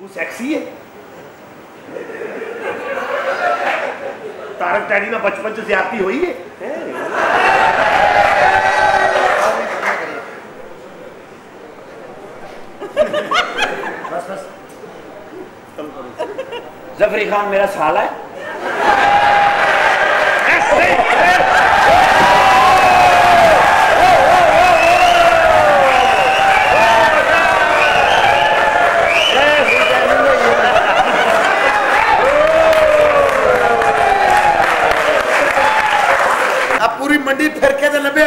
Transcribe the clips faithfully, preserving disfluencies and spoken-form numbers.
तू सैक्सी है। तारक डैडी में बचपन से ज्यादती हुई है। बस बस जफरी खान मेरा साला है। अब पूरी मंडी फिर के तो लभ्या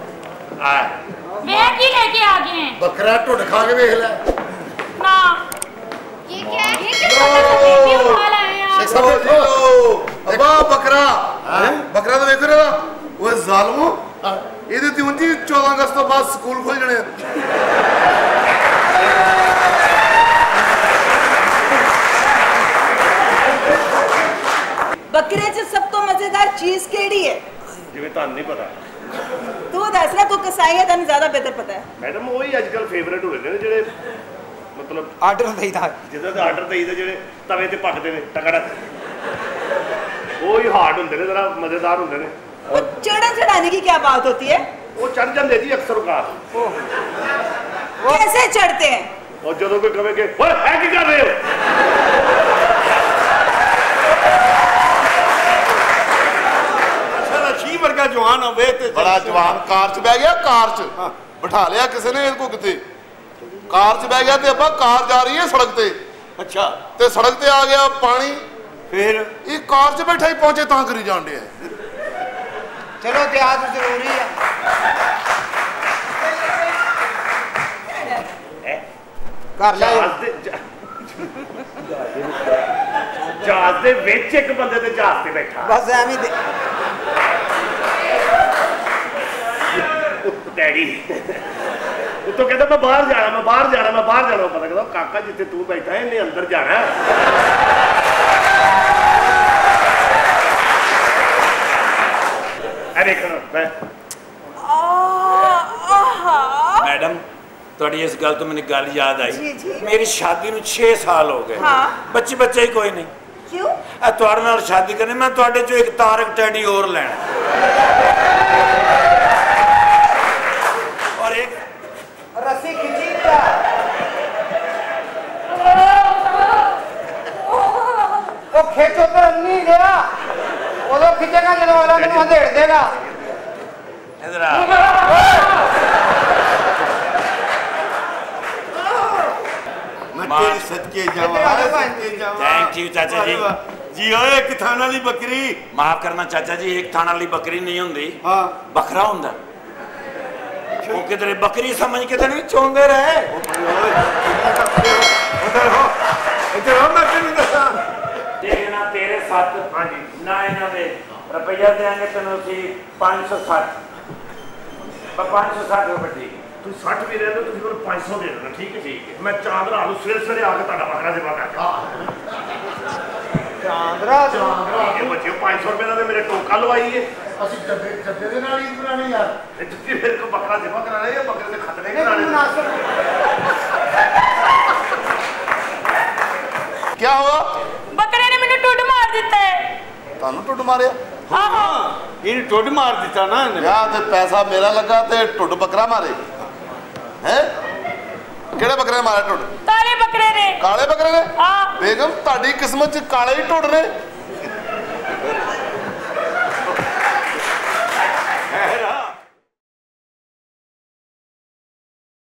वे की लेके आ गए हैं? बकरा ढुड खा के देख ले ना ये क्या है? ये क्या है? खा लाए यार। सब देखो अबा बकरा बकरा तो देखो ना वो जालमो ਇਹਦੇ ਤੇ ਉਂਝ चौदह अगस्त ਤੋਂ ਬਾਅਦ ਸਕੂਲ ਖੁੱਲ ਜਾਣੇ बकरे च सब तो मजेदार चीज केड़ी है? जिवें ਤੁਹਾਨੂੰ नहीं पता तू दस ना तू कसाई है तन ज्यादा बेहतर पता है। मैडम वही आजकल फेवरेट हो रहे ने जेडे मतलब आर्डर देईदा जिदा ते आर्डर देईदा जेडे तवे ते पकदे ने टकड़ा वही हार्ड होंदे ने जरा मजेदार होंदे ने। वो चढ़ा चढ़ाने की क्या बात होती है? वो चढ़ जाते जी अक्सर कार कैसे चढ़ते हैं? और जदों कोई कहे कि ओए है की कर रहे हो वर्गा जवान होवे ते बड़ा जवान कार च बह गया कार च बिठा लिया किसी ने इनको किते कार च बह गया ते अपा कार जा रही है सड़क ते अच्छा ते सड़क ते आ गया पानी फिर ये कार च बैठा ही पहुंचे तां करी जान दे चलो इतिहास जरूरी है कर ले जहाज दे विच एक बंदे ते जहाज ते बैठा बस एवें डैडी तो कहता मैं बाहर जाना मैं बाहर जाना मैं बाहर जाना पता कहता काका जिथे तू बैठा है इन्हें अंदर जाना मैडम थोड़ी इस गल तो मैंने गल याद आई जी, जी। मेरी शादी नूं छे साल हो गए हाँ। बच्चे बच्चे ही कोई नहीं क्यों तुहाडे नाल शादी करनी मैं तुहाडे चों एक तारक टैडी और लेना और एक रस्सी खिंची क्या वो खेचो तो नहीं गया वो लोग खिंचेगा जब वाला मैंने अंधेड़ देगा इधर आ सदके जावा सदके जावा थैंक यू चाचा जी जी ओए एक थाना वाली बकरी माफ करना चाचा जी एक थाना वाली बकरी नहीं होंदी हां बकरा हुंदा वो किधरे बकरी समझ के तो नहीं चोंदे रहे उधर हो इधर हो मैं तेनू दसा देखना तेरे साथ हां जी ना इना दे रुपया देंगे तैनू सी पाँच सौ साठ पाँच सौ साठ रुपए ठीक तू साठ भी दे दो तुम को पाँच सौ दे देना ठीक है ठीक है मैं चांदरा आलू सवेरे सवेरे आके ਤੁਹਾਡਾ बकरा सेवा करके चांदरा चांदरा ये बच्चे पाँच सौ रुपए ਦਾ ਮੇਰੇ ਟੋਕਾ ਲਵਾਈ ਹੈ ਅਸੀਂ ਜੱਦੇ ਜੱਦੇ ਦੇ ਨਾਲ ਹੀ ਪੁਰਾਣੇ ਯਾਰ जितनी फिर को बकरा सेवा कराना है बकरे से खतरे कराने क्या हुआ बकरे ने मैंने टुट मार दिता है ਤੁਹਾਨੂੰ ਟੁੱਟ ਮਾਰਿਆ हाँ हाँ ਇਹਨੇ ਟੁੱਟ ਮਾਰ ਦਿੱਤਾ ਨਾ ਯਾ ਤੇ ਪੈਸਾ ਮੇਰਾ ਲੱਗਾ ਤੇ ਟੁੱਟ ਬੱਕਰਾ ਮਾਰੇ ਹੈ ਕਿਹੜੇ ਬੱਕਰੇ ਨੇ ਮਾਰਿਆ ਟੁੱਟ काले बकरे ने ਕਾਲੇ ਬੱਕਰੇ ਨੇ हाँ ਬੇਗਮ ਤੁਹਾਡੀ ਕਿਸਮਤ ਚ ਕਾਲੇ ਹੀ ਟੁੱਟ ਨੇ